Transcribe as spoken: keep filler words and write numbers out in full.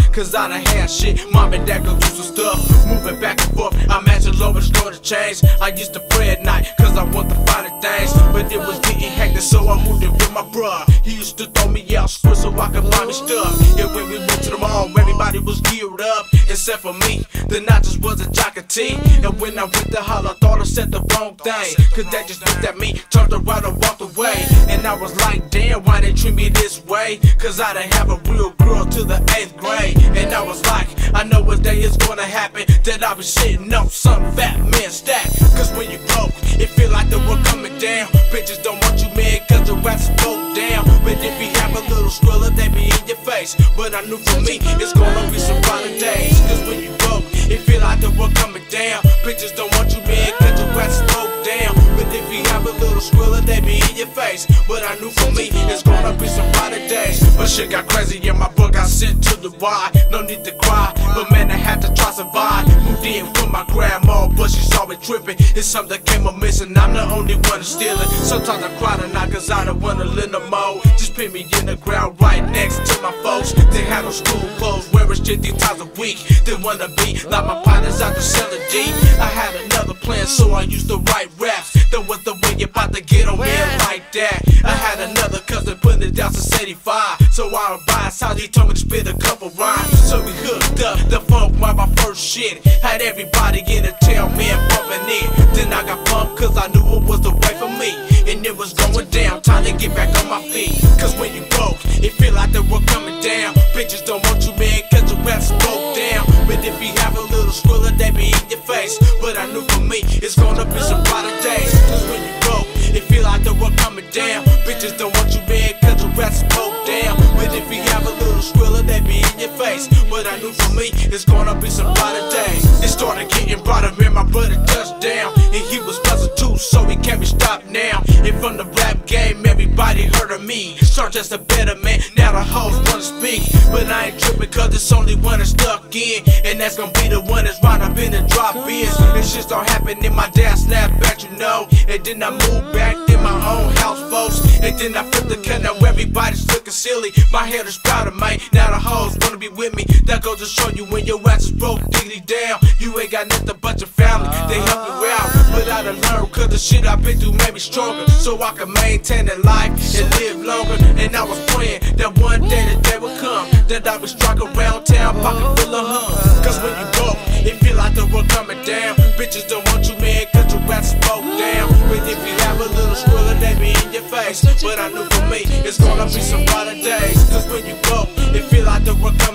cause I done had shit. Mom and dad go do some stuff, moving back and forth. I'm at the lowest going to change. I used to pray at night, cause I want the finer things, but it was getting hectic, so I moved in with my bruh. He used to throw me out squid so I could buy me stuff. Yeah, when we went to the mall, everybody was geared up, except for me. The night just was a jock of tea. And when I went to holler, I thought I said the wrong thing, cause they just looked at me, turned around and walked away. And I was like, damn, why they treat me this way? Cause I didn't have a real girl till the eighth grade. And I was like, I know what day is gonna happen, that I'll be sitting on some fat man stack. Cause when you broke, it feel like the world coming down. Bitches don't want you, man, cause the rats broke down. But if you have a little skrilla, they be in your face. But I knew for me, it's gonna be some brighter days. Cause when you broke, it feel like the world coming down. Bitches don't want you, man, cause the rats broke down. But if you have a little skrilla, they be in your face. But I knew for me, it's gonna be some brighter days. But shit got crazy and my book got sent to the Y. No need to cry, but man, I had to try survive. Moved in with my grandma, but she saw me tripping. It's something that came up missing, I'm the only one stealing. Sometimes I cry tonight cause I don't wanna live no more. Just put me in the ground right next to my folks. They had no school clothes, wearing shit three times a week. Didn't wanna be like my partners out to selling D. I had another plan, so I used to write raps. That was the way you about to get on me like that. I had another cousin putting it down since eighty-five, so I would buy his house, he told me to spit a couple rhymes. So we hooked up, the funk was my first shit. Had everybody in the town, man, bumping it. Then I got bumped cause I knew it was the way for me. And it was going down, time to get back on my feet. Cause when you broke, it feel like the world coming down. Bitches don't want you, man, cause the raps broke down. But if you have a little skrilla, they be in your face. But I knew for me, it's gonna be some brighter days. Cause when you broke, it feel like the world coming down. Bitches don't want you, man, cause the raps broke down. But if you have a little skrilla, they be in your face. But I knew for me, it's gonna be some brighter days. It started getting brighter when my brother touched down. And he was puzzled too, so he can't be stopped now. And from the rap game, everybody heard of me. Start just a better man, now the hoes wanna speak. But I ain't tripping cause it's only one that's stuck in. And that's gonna be the one that's right up in the drop ins. And shit start happening in my dad snap back, you know. And then I moved back in my own house, folks. And then I flipped the cut, now everybody's looking silly. My head is powder, man, now the hoes wanna be with me. That goes to show you when your ass is broke, diggity down. You ain't got nothing but your family, they help you out. But I done learned cause the shit I've been through made me stronger, so I can maintain a life and live longer. And I was praying that one day the day would come, that I would strike around town, pocket full of hum. Cause when you broke, it feel like the world coming down. Bitches don't want you, man, cause your rats broke down. But if you have a little skrilla, they be in your face. But I knew for me, it's gonna be some brighter days. Cause when you broke, it feel like the world coming down.